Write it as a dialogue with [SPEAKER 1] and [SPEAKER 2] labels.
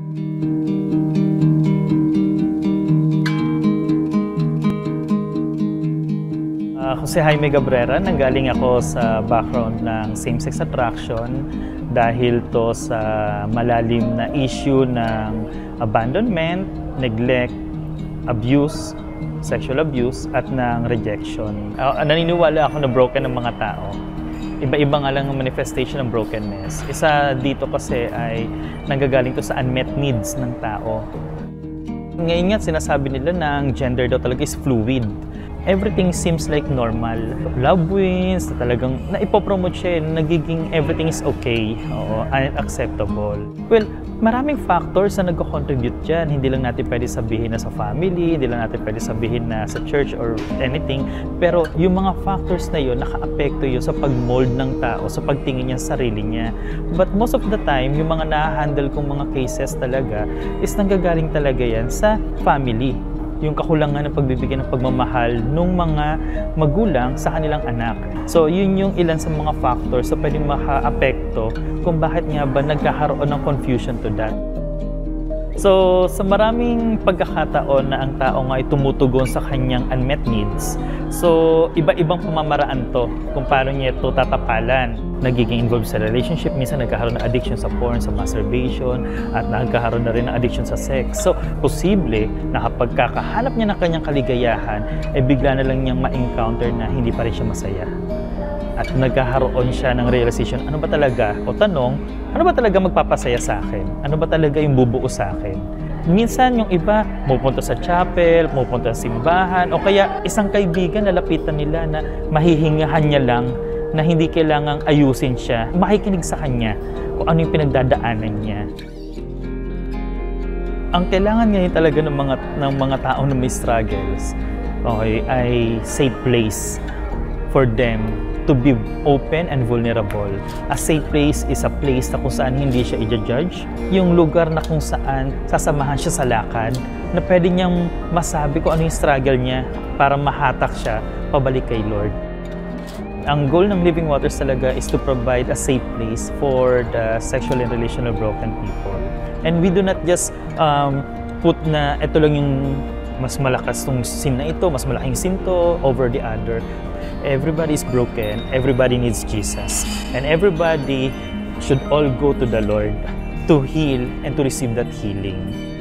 [SPEAKER 1] Ako si Jaime Gabrera, nanggaling ako sa background ng same-sex attraction dahil to sa malalim na issue ng abandonment, neglect, abuse, sexual abuse at ng rejection. Naniniwala ako na broken ng mga tao. Iba-iba nga lang ang manifestation ng brokenness. Isa dito kasi ay nanggagaling to sa unmet needs ng tao. Ngayon nga sinasabi nila na ang gender daw talaga is fluid. Everything seems like normal. Love wins, na talagang naipopromote siya, nagiging everything is okay, acceptable. Well, maraming factors na nagko-contribute dyan. Hindi lang natin pwede sabihin na sa family, hindi lang natin pwede sabihin na sa church or anything. Pero yung mga factors na yun, naka-apekto yun sa pag-mold ng tao, sa pagtingin niya sa sarili niya. But most of the time, yung mga na-handle kong mga cases talaga is nanggagaling talaga yan sa family. Yung kakulangan ng pagbibigay ng pagmamahal ng mga magulang sa kanilang anak. So, yun yung ilan sa mga factors na pwedeng maka-apekto kung bakit nga ba nagkakaroon ng confusion to that. So, sa maraming pagkakataon na ang tao nga ay tumutugon sa kanyang unmet needs, so iba-ibang pamamaraan to kung paano niya ito tatapalan. Nagiging involved sa relationship, minsan nagkakaroon ng addiction sa porn, sa masturbation, at nagkakaroon na rin ng addiction sa sex. So, posible na kapag kakahanap niya ng kanyang kaligayahan, bigla na lang niyang ma-encounter na hindi pa rin siya masaya. At nagkakaroon siya ng realization, ano ba talaga? O tanong, ano ba talaga magpapasaya sa akin? Ano ba talaga yung bubuo sa akin? Minsan yung iba, pupunta sa chapel, pupunta sa simbahan, o kaya isang kaibigan na lapitan nila na mahihingahan niya lang, na hindi kailangang ayusin siya, makikinig sa kanya kung ano yung pinagdadaanan niya. Ang kailangan ngayon talaga ng mga tao na may struggles, okay, ay safe place for them to be open and vulnerable. A safe place is a place na kung saan hindi siya i-judge. Yung lugar na kung saan sasamahan siya sa lakad, na pwede niyang masabi kung ano yung struggle niya para mahatak siya pabalik kay Lord. Ang goal ng Living Waters talaga is to provide a safe place for the sexual and relational broken people. And we do not just put na ito lang yung mas malakas tong sin na ito, mas malaking sin to over the other. Everybody is broken, everybody needs Jesus. And everybody should all go to the Lord to heal and to receive that healing.